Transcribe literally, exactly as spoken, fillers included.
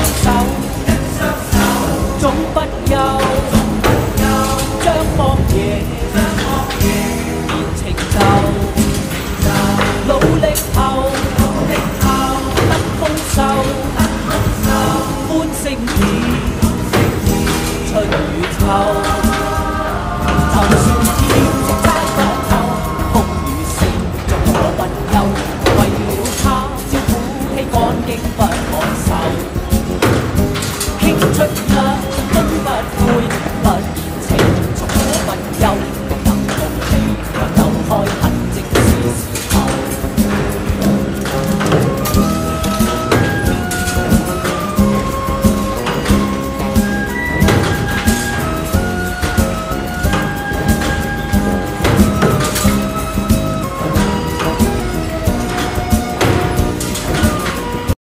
手，總不休，將惡嘢變成就，努力後得豐收，歡聲已春與秋。